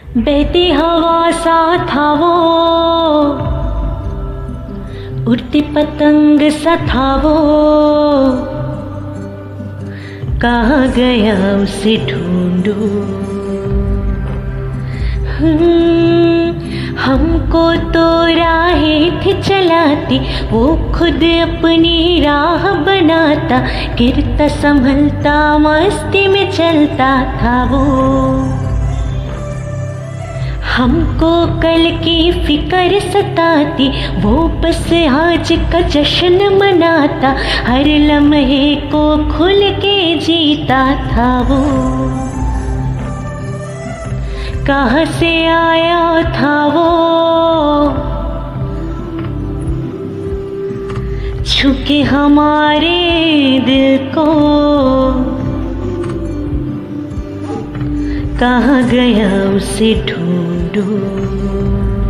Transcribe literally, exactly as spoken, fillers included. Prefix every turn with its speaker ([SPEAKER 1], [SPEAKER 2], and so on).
[SPEAKER 1] बहती हवा सा था वो, उड़ती पतंग सा था वो, कहाँ गया उसे ढूंढूं। हमको तो राहें थी चलाती, वो खुद अपनी राह बनाता, गिरता संभलता मस्ती में चलता था वो। हमको कल की फिक्र सताती, वो बस आज का जश्न मनाता, हर लम्हे को खुल के जीता था वो। कहाँ से आया था वो, छुके हमारे दिल को, कहाँ गया उसे ढूंढूं।